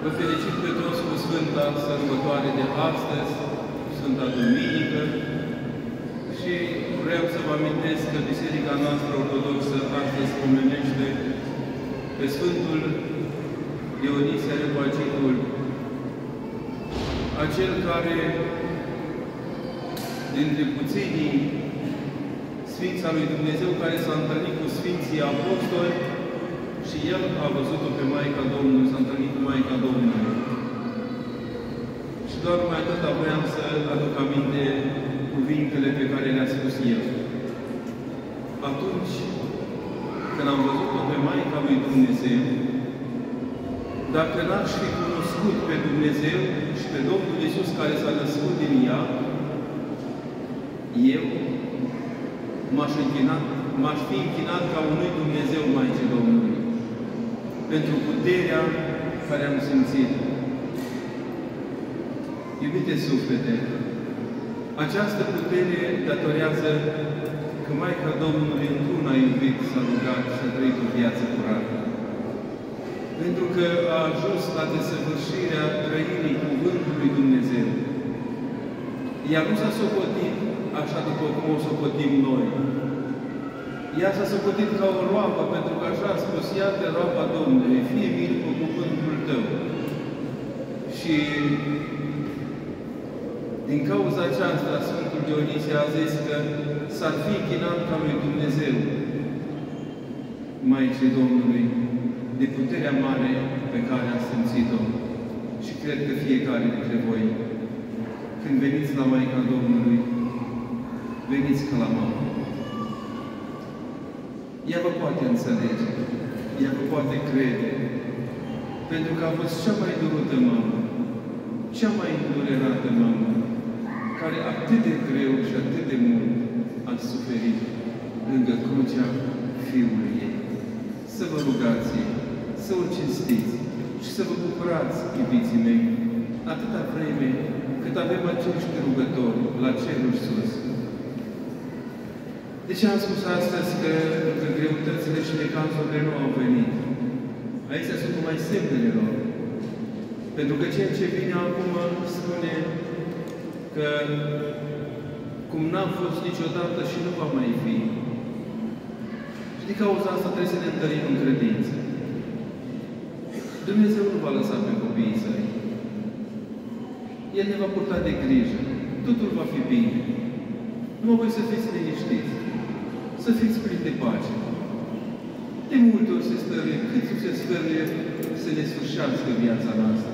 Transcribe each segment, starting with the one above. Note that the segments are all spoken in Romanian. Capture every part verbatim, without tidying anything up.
Vă felicit pe toți cu Sfânta Sărbătoare de astăzi, Sfânta Duminică, și vreau să vă amintesc că Biserica noastră Ortodoxă astăzi pomenește pe Sfântul Dionisie Areopagitul, acel care, dintre puținii Sfinți al lui Dumnezeu, care s-a întâlnit cu Sfinții Apostoli, și el a văzut-o pe Maica Domnului, s-a întâlnit cu Maica Domnului. Și doar mai atât voiam să aduc aminte cuvintele pe care le-a spus el. Atunci când am văzut-o pe Maica lui Dumnezeu, dacă n-aș fi cunoscut pe Dumnezeu și pe Domnul Iisus care s-a născut din ea, eu m-aș închinat, m-aș fi închinat ca unui Dumnezeu Maicii Domnului, pentru puterea care am simțit. Iubite suflete, această putere datorează că Maica Domnului într-una a iubit, s-a rugat și a trăit o viață curată. Pentru că a ajuns la desăvârșirea trăirii Cuvântului Dumnezeu. Ea nu s-a socotit așa după cum o socotim noi. Ea s-a socotit ca o roabă, pentru că așa a spus, iată roaba Domnului, fie mie după cuvântul tău. Și din cauza aceasta, Sfântul Dionisie a zis că s-ar fi închinat ca lui Dumnezeu, Maicii Domnului, de puterea mare pe care a simțit-o. Și cred că fiecare dintre voi, când veniți la Maica Domnului, veniți ca la mamă. Ea vă poate înțelege, ea vă poate crede, pentru că a fost cea mai durută mamă, cea mai îndurerată mamă, care atât de greu și atât de mult a suferit lângă crucea Fiului ei. Să vă rugați, să o cinstiți și să vă bucurați, iubiții mei, atâta vreme cât avem acești rugători la cerul sus. De ce am spus astăzi că între greutățile și necazurile nu au venit? Aici sunt numai semnele lor. Pentru că ceea ce vine acum spune că cum n-a fost niciodată și nu va mai fi. Și din cauza asta trebuie să ne întărim în credință. Dumnezeu nu va lăsa pe copiii săi. El ne va purta de grijă. Totul va fi bine. Numai voi să fiți liniștiți. Să fiți plini de pace. De multe ori se stăruie, cât se stăruie să ne sfârșească viața noastră.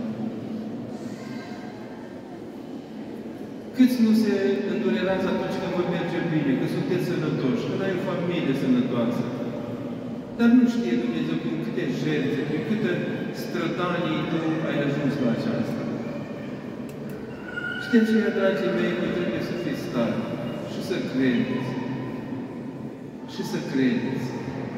Câți nu se îndurerează atunci când vă merge bine, că sunteți sănătoși, când ai o familie sănătoasă. Dar nu știe Dumnezeu prin câte jertfe, prin câte strădanii tu ai ajuns la aceasta. Și de aceea, dragii mei, noi trebuie să fiți stari și să credeți. Și să credeți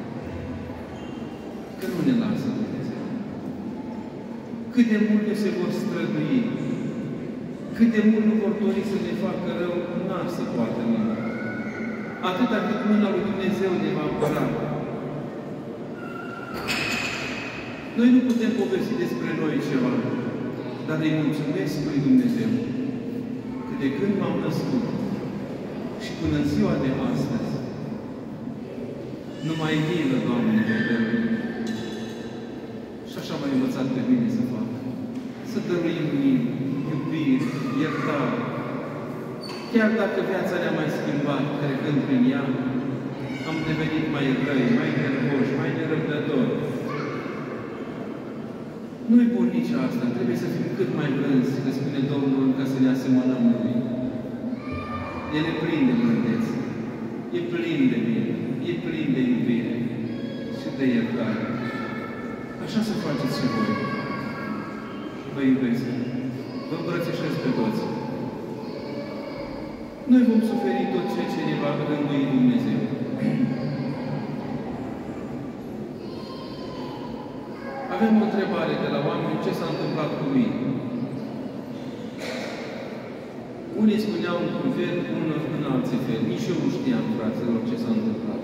că nu ne lasă Dumnezeu. Cât de mult ne se vor strădui, cât de mult nu vor dori să ne facă rău, n-ar să poată nimic. Atâta cât mâna lui Dumnezeu ne va apăra. Noi nu putem povesti despre noi ceva, dar îi mulțumesc lui Dumnezeu că de când m-am născut și până în ziua de astăzi, numai milă, Doamne, de dăruim. Și așa m-a învățat pe mine să fac. Să dăruim milă, iubire, iertare. Chiar dacă viața ne-a mai schimbat, trecând prin ea, am devenit mai răi, mai nervoși, mai nerăbdători. Nu-i bun nici asta. Trebuie să fim cât mai blânzi, că spune Domnul, ca să ne asemănăm Lui. El e plin de blândețe. E plin de mine. E plin de iubire și de iertare. Așa să faceți și voi. Vă iubesc. Vă îmbrățișez pe toți. Noi vom suferi tot ceea ce ne va rândui Dumnezeu. Avem o întrebare de la oameni, ce s-a întâmplat cu mine? Unii spuneau într-un fel, unul în alții fel. Nici eu nu știam, fraților, ce s-a întâmplat.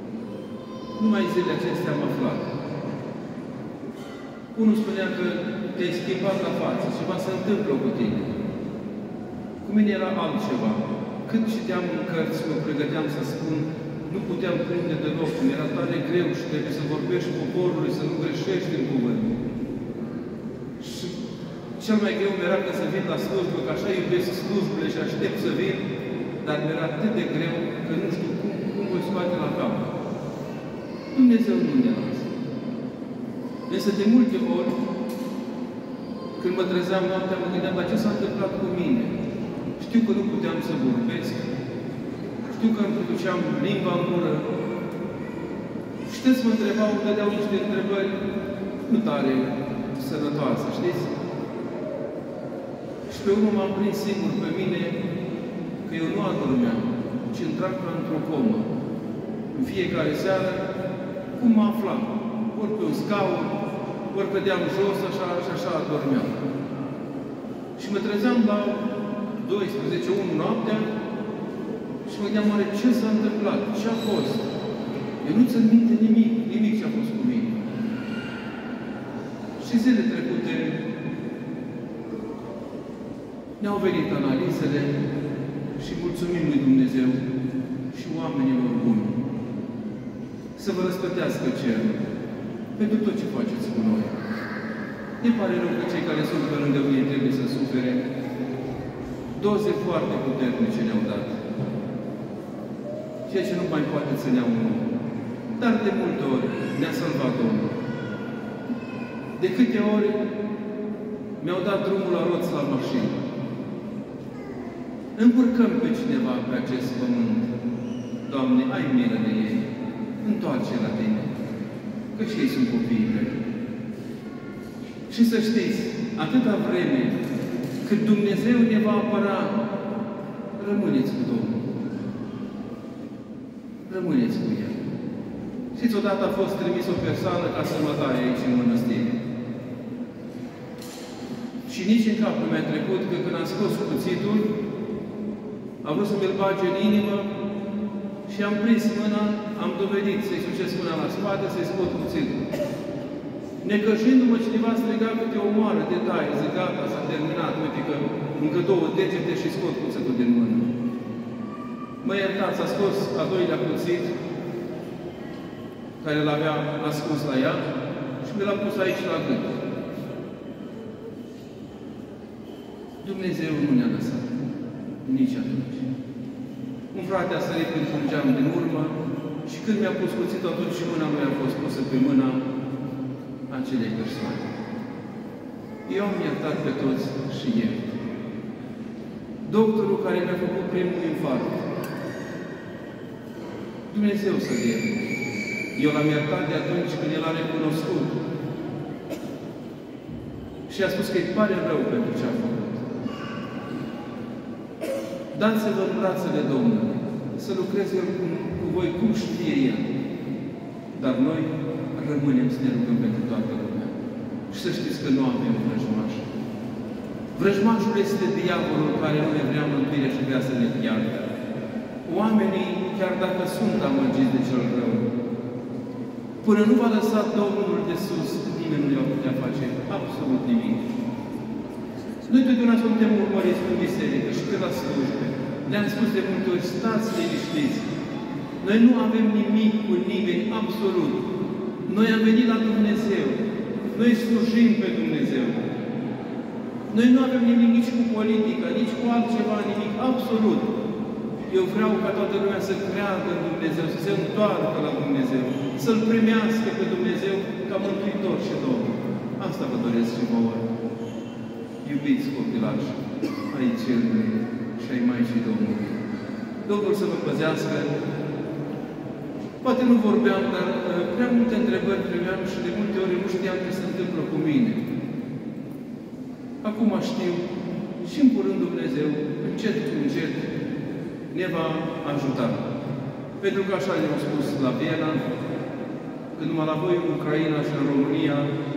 Numai zilele acestea am aflat. Unul spunea că te-ai schimbat la față, ceva se întâmplă cu tine. Cu mine era altceva. Cât citeam în cărți, mă pregăteam să spun, nu puteam prinde deloc, mi era tare greu și trebuie să vorbești poporului, să nu greșești în cuvânt. Și cel mai greu mi-era că să vin la slujbă, că așa iubesc slujbele și aștept să vin, dar mi-era atât de greu că nu știu cum, cum voi scoate la cap. Dumnezeu nu ne lasă. Însă de multe ori, când mă trezeam noaptea, mă gândeam, dar ce s-a întâmplat cu mine? Știu că nu puteam să vorbesc, știu că îmi produceam limba în gură. Știți, mă întrebau, îmi dădeau niște întrebări nu tare sănătoase, știți? Și pe urmă m-am prins singur pe mine că eu nu adormeam, ci intram ca într-o comă. În fiecare seară, cum mă aflam? Ori pe un scaun, ori cădeam jos, așa și așa adormeam. Și mă trezeam la douăsprezece, unu noaptea și mă gândeam, oare ce s-a întâmplat? Ce a fost? Eu nu țin minte nimic, nimic ce a fost cu mine. Și zile trecute ne-au venit analizele și mulțumim lui Dumnezeu și oamenilor buni. Să vă răsplătească cerul pentru tot ce faceți cu noi. Ne pare rău că cei care sunt pe lângă mine trebuie să sufere. Doze foarte puternice ne-au dat. Ceea ce nu mai poate să ne-au un om. Dar de multe ori ne-a salvat Domnul. De câte ori mi-au dat drumul la roți la mașină. Încurcăm pe cineva pe acest pământ. Doamne, ai milă de ei. Întoarce la Tine. Că și ei sunt copiii Tăi. Și să știți, atâta vreme cât Dumnezeu ne va apăra, rămâneți cu Domnul. Rămâneți cu El. Știți, odată a fost trimis o persoană ca să mă taie aici în mănăstire. Și nici în cap nu mi-a trecut că când am scos cuțitul, a vrut să mi-l bage în inimă și am prins mâna, am dovedit să-i sucesc mâna la spate, să-i scot cuțitul. Necăjindu-mă, cineva striga că te omoară, de taie, zic, gata, s-a terminat, uite că încă două degete și scot cuțitul din mână. Mă iertați, a scos a doilea cuțit, care l-avea ascuns la ea, și mi l-a pus aici la gât. Dumnezeu nu ne-a lăsat. Nici atunci. Un frate a sărit printr-un geam din urmă și când mi-a pus cuțitul, atunci și mâna mea a fost pusă pe mâna acelei persoane. Eu am iertat pe toți și iert. Doctorul care mi-a făcut primul infarct, Dumnezeu să-l ierte. Eu l-am iertat de atunci când el a recunoscut și a spus că îi pare rău pentru ce a făcut. Dați-vă în brațele Domnului, să lucreze cu, cu voi cum știe El. Dar noi rămânem să ne rugăm pentru toată lumea. Și să știți că nu avem vrăjmaș. Vrăjmașul este diavolul care nu ne vrea mântuirea și vrea să ne piardă. Oamenii, chiar dacă sunt amăgiți de cel rău, până nu va lăsa Domnul de sus, nimeni nu le va putea face absolut nimic. Noi totdeauna suntem urmăriți în biserică și pe la slujbe. Ne-am spus de multe ori, stați liniștiți. Noi nu avem nimic cu nimeni, absolut. Noi am venit la Dumnezeu. Noi slujim pe Dumnezeu. Noi nu avem nimic nici cu politica, nici cu altceva, nimic, absolut. Eu vreau ca toată lumea să creadă în Dumnezeu, să se întoarcă la Dumnezeu, să-L primească pe Dumnezeu ca Mântuitor și Domnul. Asta vă doresc și vouă. Iubiți copilași, ai cerului și ai Maicii Domnului. Domnul să vă păzească. Poate nu vorbeam, dar prea multe întrebări primeam și de multe ori nu știam ce se întâmplă cu mine. Acum știu și în curând Dumnezeu, încet cu încet, ne va ajuta. Pentru că așa ne-au spus la Viena, că numai la voi în Ucraina și în România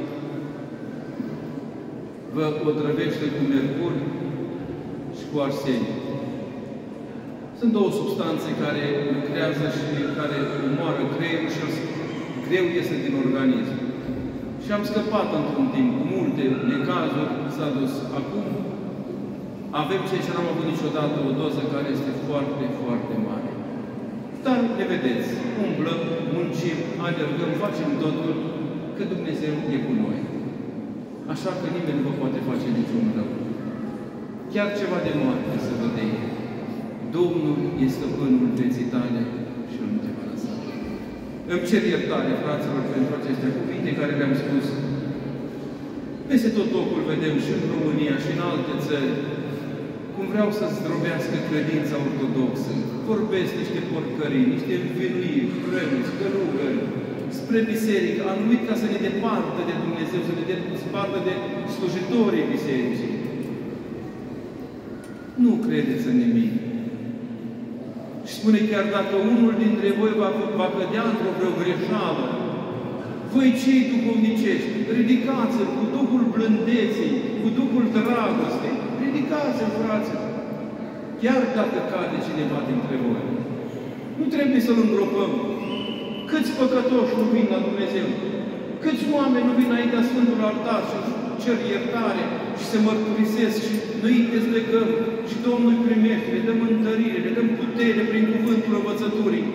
vă otrăvește cu mercur și cu arsen. Sunt două substanțe care lucrează și care omoară creierul și greu iese din organism. Și am scăpat într-un timp, cu multe necazuri, s-a dus. Acum avem ceea ce n-am avut niciodată, o doză care este foarte, foarte mare. Dar ne vedeți, umblăm, muncim, alergăm, facem totul, că Dumnezeu e cu noi. Așa că nimeni nu vă poate face niciun rău. Chiar ceva de moarte să vă dea. Domnul este stăpânul vieții tale și El nu te va lăsa. Îmi cer iertare, fraților, pentru aceste cuvinte care le-am spus. Peste tot locul vedem și în România și în alte țări cum vreau să zdrobească credința ortodoxă. Vorbesc niște porcării, niște învinuiri, preoți, călugări, spre biserică, anumit ca să ne departă de Dumnezeu, să ne departă de slujitorii bisericii. Nu credeți în nimic. Și spune chiar dacă unul dintre voi va, va cădea într-o vreo greșeală, voi cei duhovnicești, ridicați-l cu Duhul blândeții, cu Duhul dragostei. Ridicați-l, fraților, chiar dacă cade cineva dintre voi. Nu trebuie să-l îngropăm. Câți păcătoși nu vin la Dumnezeu? Câți oameni nu vin înaintea Sfântul Altar și cer iertare și se mărturisesc și noi îi dezlegăm și Domnul îi primește, le dăm întărire, le dăm putere prin cuvântul învățăturii.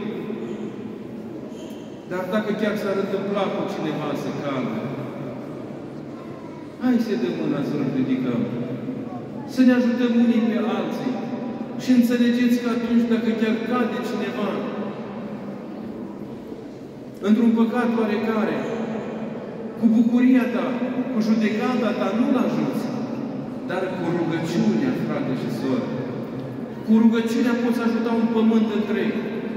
Dar dacă chiar s-ar întâmpla cu cineva să cadă, hai să dăm mâna să-l ridicăm. Să ne ajutăm unii pe alții. Și înțelegeți că atunci, dacă chiar cade cineva într-un păcat oarecare, cu bucuria ta, cu judecata ta, nu-l ajuți, dar cu rugăciunea, frate și soră. Cu rugăciunea poți ajuta un pământ întreg.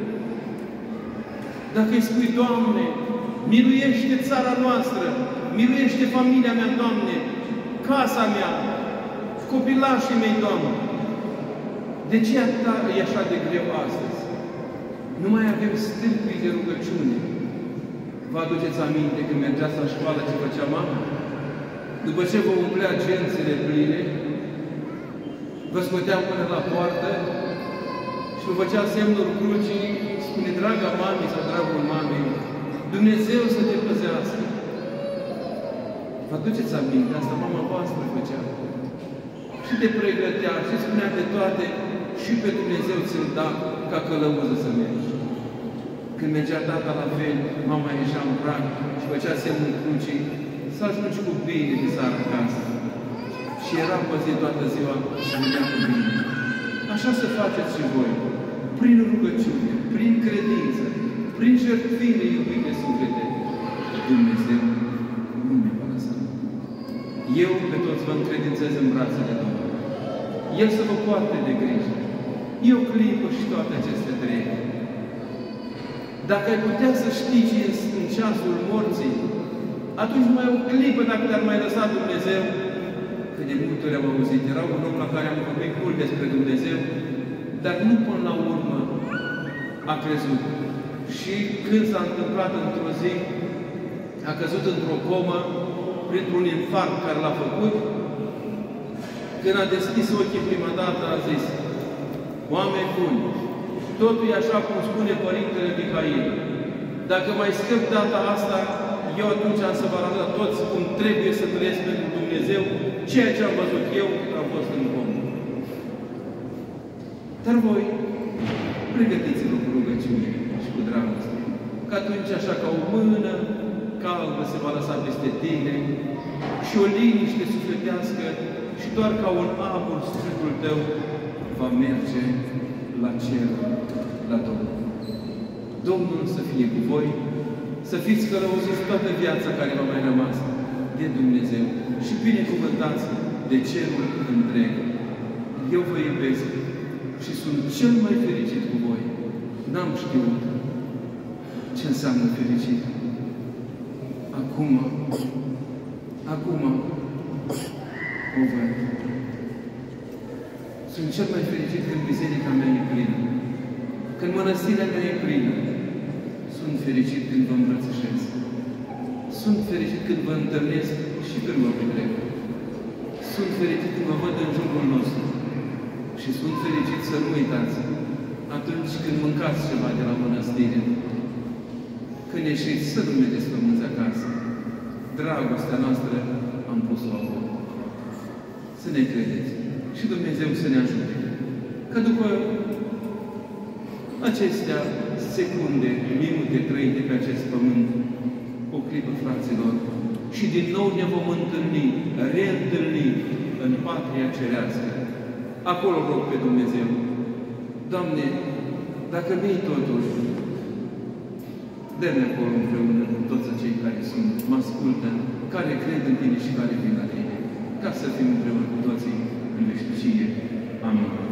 Dacă îi spui, Doamne, miluiește țara noastră, miluiește familia mea, Doamne, casa mea, copilașii mei, Doamne. De ce e așa de greu astăzi? Nu mai avem stâlpii de rugăciune. Vă aduceți aminte când mergeați la școală ce făcea mama? După ce vă umplea gențele pline, vă scotea până la poartă și vă făcea semnul crucii, spune, draga mami sau dragul mamei, Dumnezeu să te păzească. Vă aduceți aminte? Asta mama voastră făcea. Și te pregătea și spunea de toate și pe Dumnezeu ți-l da ca călăuză să mergi. Când mergea tata la fel, mama ieșea în prag și făcea semnul crucii să ajungi cu bine de seară acasă. Și era păzit toată ziua și venea cu bine. Așa să faceți și voi. Prin rugăciune, prin credință, prin jertfire iubite suflete, Dumnezeu nu ne va lăsa. Eu pe toți vă încredințez în brațele Domnului. El să vă poarte de grijă. Eu clipă și toate aceste trei. Dacă ai putea să știi ce în, în ceasul morții, atunci mai o clipă dacă te-ar mai lăsa Dumnezeu. Că de multe ori am auzit, era un om la care am vorbit mult despre Dumnezeu, dar nu până la urmă a crezut. Și când s-a întâmplat într-o zi, a căzut într-o comă, printr-un infarct care l-a făcut, când a deschis ochii prima dată, a zis, oameni buni, totul e așa cum spune Părintele Mihail. Dacă mai scăp data asta, eu atunci am să vă arăt toți cum trebuie să trăiesc pentru Dumnezeu, ceea ce am văzut eu, am fost în comă. Dar voi, pregătiți-vă cu rugăciune și cu dragoste, că atunci așa ca o mână caldă se va lăsa peste tine și o liniște sufletească și doar ca un abur sufletul tău va merge la cer, la Domnul. Domnul să fie cu voi, să fiți călăuziți toată viața care v-a mai rămas de Dumnezeu și binecuvântați de cerul întreg. Eu vă iubesc și sunt cel mai fericit cu voi. N-am știut ce înseamnă fericit. Acum, acum o văd. Sunt cel mai fericit când biserica mea e plină. Când mănăstirea mea e plină. Sunt fericit când vă îmbrățișez. Sunt fericit când vă întâlnesc și când vă petrec. Sunt fericit când vă văd în jurul nostru. Și sunt fericit să nu uitați atunci când mâncați ceva de la mănăstire. Când ieșiți să nu mergeți pămânți acasă. dragostea noastră am pus-o acolo. Să ne credeți. Și Dumnezeu să ne ajute. Că după acestea secunde, minute trăite pe acest pământ, o clipă, fraților, și din nou ne vom întâlni, reîntâlni în patria cerească. Acolo rog pe Dumnezeu. Doamne, dacă nu-i totul, dă-ne acolo împreună cu toți cei care sunt, mă ascultă, care cred în Tine și care vin la Tine, ca să fim împreună cu toții în veșnicie. Amin.